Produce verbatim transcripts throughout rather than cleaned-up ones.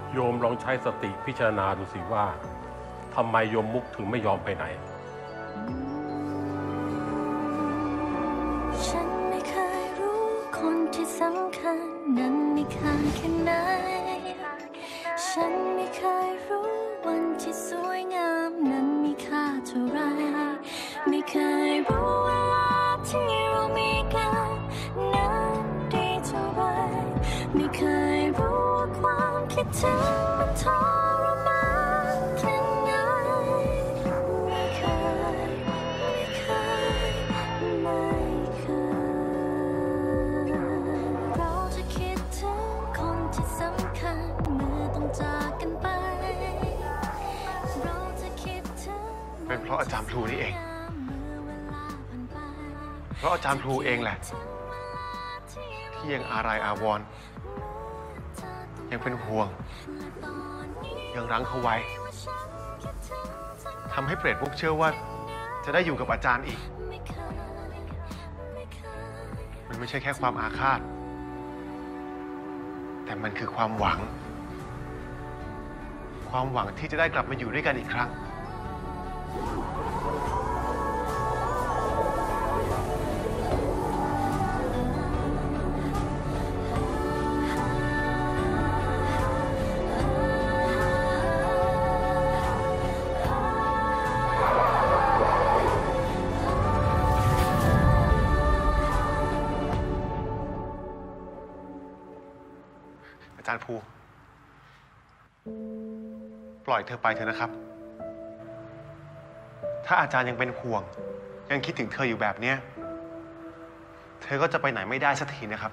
โยมลองใช้สติพิจารณาดูสิว่าทำไมโยมมุกถึงไม่ยอมไปไหนฉันไม่เคยรู้คนที่สำคัญนั้นมีค่าแค่ไหนฉันไม่เคยรู้วันที่สวยงามนั้นมีค่าเท่าไรไม่เคยรู้เวลาที่เรามีกันนั้นดีเท่าไรไม่เคยรู้ว่าความคิดถึงมันทรมานแค่ไหนไม่เคยไม่เคยไม่เคยเราจะคิดถึงคนที่สำคัญเมื่อต้องจากกันไปเราจะคิดถึงเป็นเพราะอาจารย์พลูนี่เองเพราะอาจารย์พลูเองแหละที่ยังอาลัยอาวรณ์ยังเป็นห่วงยังรั้งเขาไว้ทำให้เปรตพวกเชื่อว่าจะได้อยู่กับอาจารย์อีกมันไม่ใช่แค่ความอาฆาตแต่มันคือความหวังความหวังที่จะได้กลับมาอยู่ด้วยกันอีกครั้งอาจารย์ภูปล่อยเธอไปเถอะนะครับ ถ้าอาจารย์ยังเป็นห่วงยังคิดถึงเธออยู่แบบนี้เธอก็จะไปไหนไม่ได้สักทีนะครับ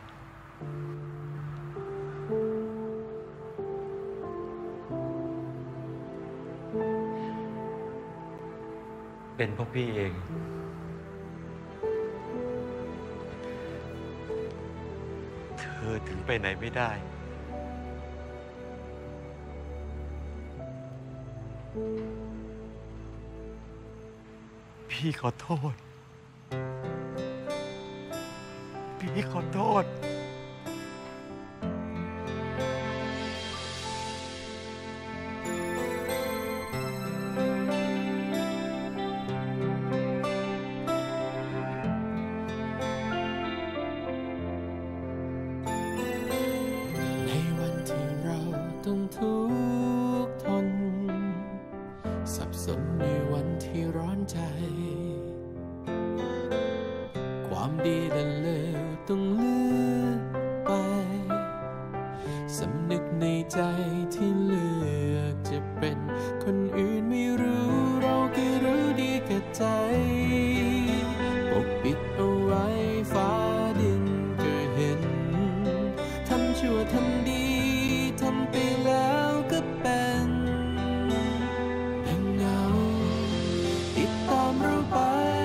เป็นพวกพี่เองเธอถึงไปไหนไม่ได้พี่ขอโทษพี่ขอโทษในวันที่เราต้องทุกข์ทนสับสนในวันที่ร้อนใจความดีและเลวต้องเลือกไปสำนึกในใจที่เลือกจะเป็นคนอื่นไม่รู้เราก็รู้ดีกับใจปกปิดเอาไว้ฟ้าดินก็เห็นทำชั่วทำดีทำไปแล้วก็เป็นเงาติดตามเราไป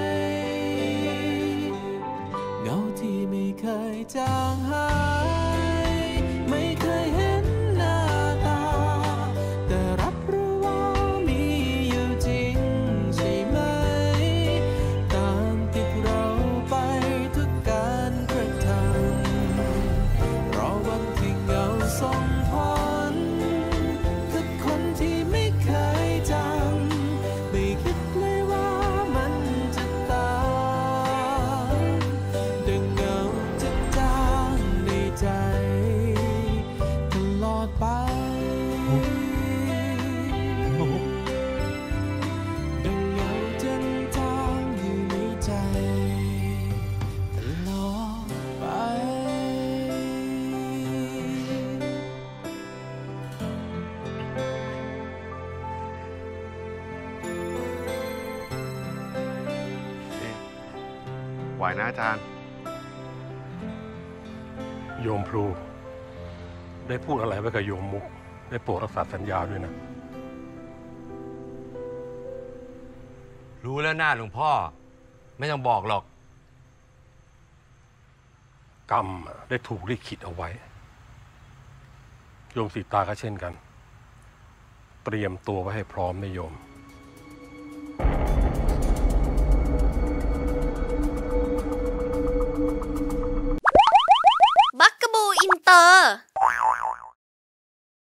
เงาที่ไม่เคยจางหายไม่เคยเห็นหน้าตาแต่รับรู้ว่ามีอยู่จริงใช่ไหมตามติดเราไปทุกการกระทำรอวันที่เงาส่งผลกับคนที่ไม่เคยจำไม่คิดเลยว่ามันจะตามดังเงาจะจางในใจตลอดไปดังเงาจะจางอยู่ในใจตลอดไปไหวนะอาจารย์โยมพลูได้พูดอะไรไว้กับโยมมุกได้โปรดรักษาสัญญาด้วยนะรู้แล้วหน้าหลวงพ่อไม่ต้องบอกหรอกกรรมได้ถูกลิขิตเอาไว้โยมสีตาก็เช่นกันเตรียมตัวไว้ให้พร้อมนะโยม